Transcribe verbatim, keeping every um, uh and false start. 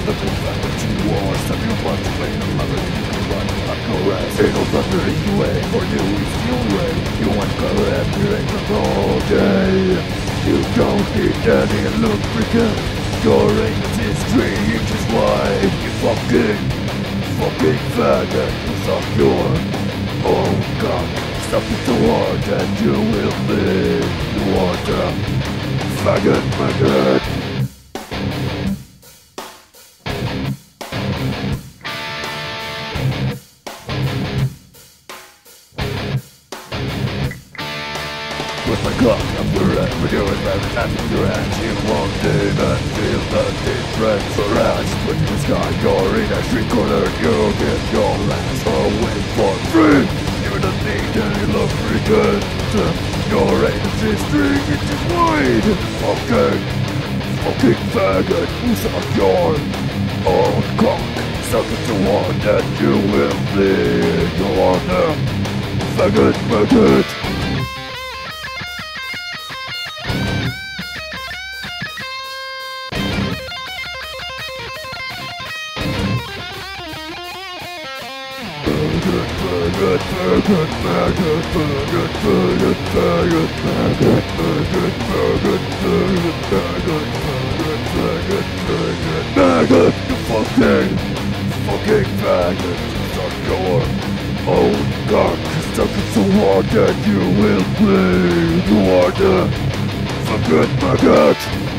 the truth fact that you are stuck in a bunch of pain and love it. You can run, have no rest. Ain't no thunder in the way, for you is your way. You want to color after it all day. You don't need any lubricant. Your anus is three inches wide. You fucking, fucking faggot. You suck your own cock. Suck it so hard that you will live. You want a faggot, faggot. With my cock up your ass, with your ass, after your ass, you won't even feel the difference. Around, with the sky, you're in a street corner, you get your ass away for free. You don't need any lubricant. Your anus is three inches wide. Fucking, fucking faggot, you suck your own cock. Suck it so hard that you will bleed. You want a faggot, faggot. Faggot, faggot, faggot, faggot, faggot, faggot, faggot, faggot, faggot, faggot, faggot, faggot, faggot, faggot, you fucking, fucking faggot, suck your own cock, suck it so hard that you will bleed, you are the faggot, faggot.